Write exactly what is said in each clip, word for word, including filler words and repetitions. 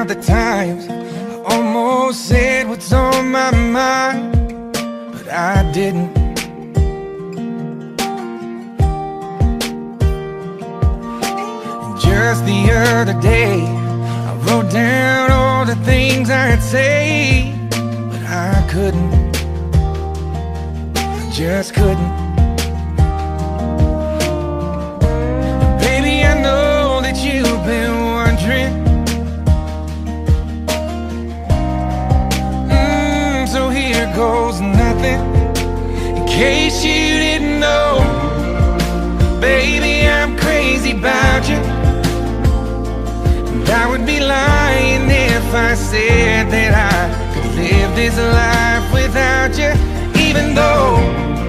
about the times I almost said what's on my mind, but I didn't. And just the other day, I wrote down all the things I'd say, but I couldn't. I just couldn't. Baby, I know that you've been wondering, mm, so here goes nothing. In case you didn't know, baby, I'm crazy about you. And I would be lying if I said that I could live this life without you. Even though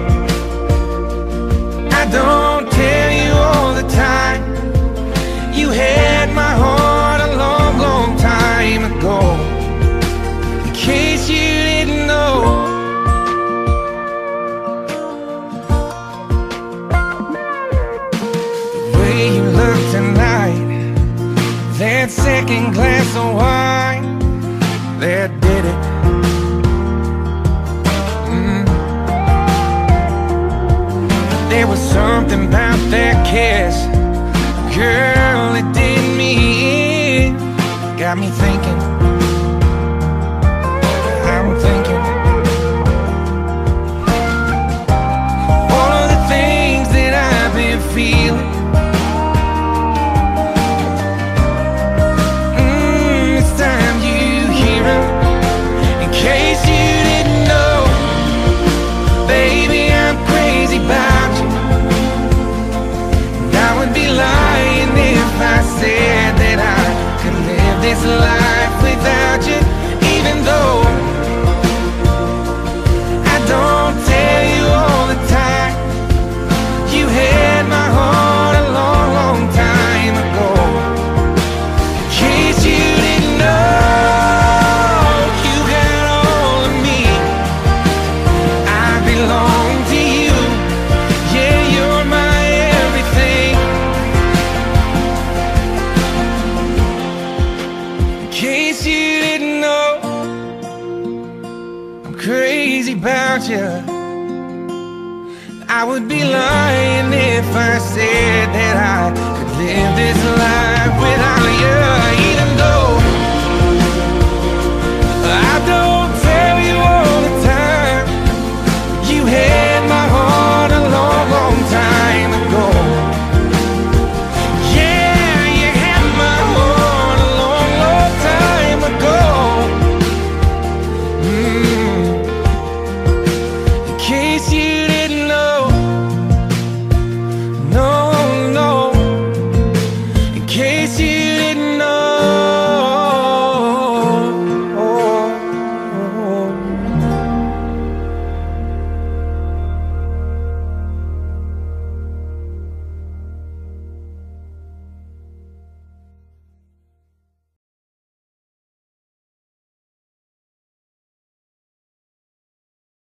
I don't tell you all the time, you had my heart a long, long time ago. In case you didn't know, the way you look tonight, that second glass of wine, that did it. Mm. There was something about that kiss, girl, it did me in. Got me thinking, I'm thinking all of the things that I've been feeling. Mm, it's time you hear it. In case you didn't know, baby, I'm crazy about you. And I would be lying if I said that I could live this life without you. Even though I don't tell you all the time, you had my heart a long, long time ago. In case you didn't know, you got all of me. I belong to you. Yeah, you're my everything. In case you didn't know, I'm crazy about you. I would be lying if I said that I could live this life without you.